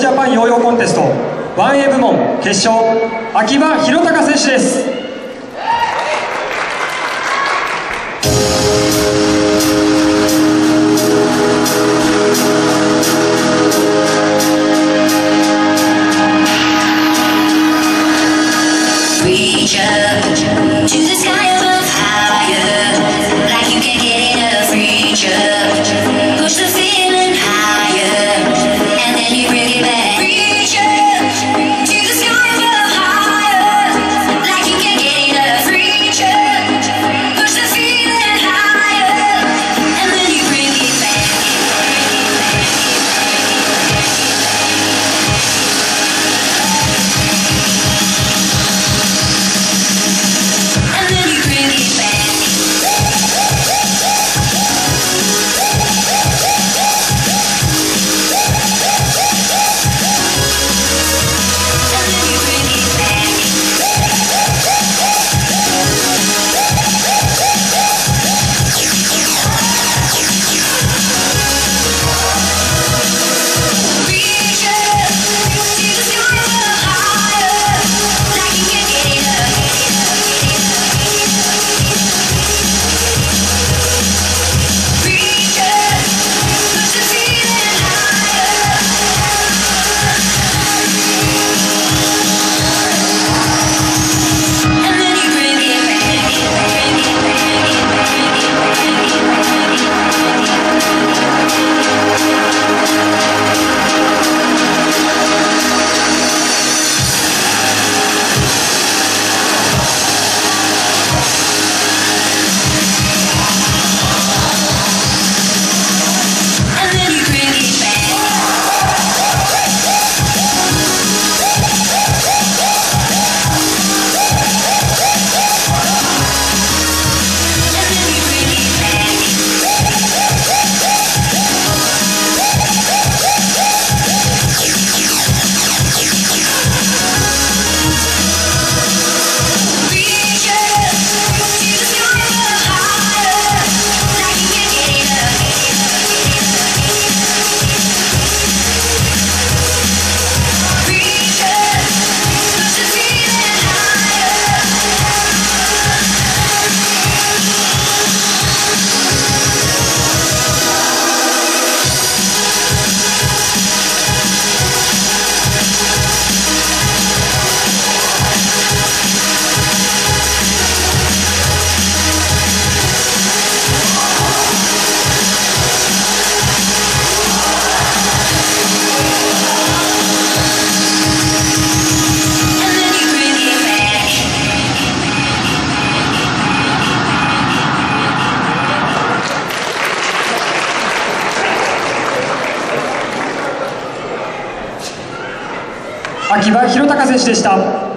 ャパンヨーヨーコンテスト 1A 部門決勝、秋葉弘隆選手です。秋葉弘隆選手でした。